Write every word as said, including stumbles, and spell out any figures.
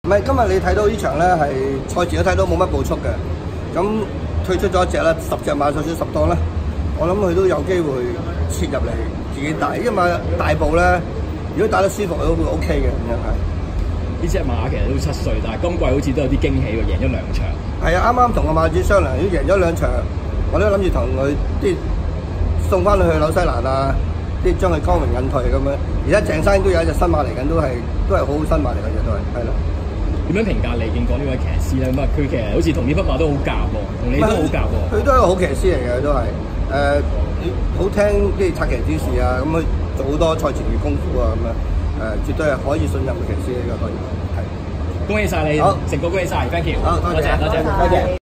唔係，今日你睇到呢場咧係賽前都睇到冇乜步速嘅，咁推出咗一隻啦，十隻馬就算十檔啦，我諗佢都有機會切入嚟自己大，因為馬大步咧，如果打得舒服都會 O K 嘅咁樣係。 呢隻馬其實都七歲，但係今季好似都有啲驚喜喎，贏咗兩場。 係啊，啱啱同個馬主商量，如果贏咗兩場，我都諗住同佢啲送翻去紐西蘭啊，啲將佢光榮引退咁樣。而家鄭生都有一隻新馬嚟緊，都係都係好好新馬嚟嘅，都係係啦。點樣評價李敬國呢位騎師咧？咁啊，佢其實好似同呢匹馬都好夾喎，同你都好夾喎。 佢都係一個好騎師嚟嘅，都係誒、呃、好聽啲策騎指示啊，咁佢做好多賽前嘅功夫啊，咁樣。誒、呃，絕對係可以信任嘅騎師呢個當然係。 恭喜晒你，成個恭喜晒 ，thank you， 好，多謝， 多謝，多謝。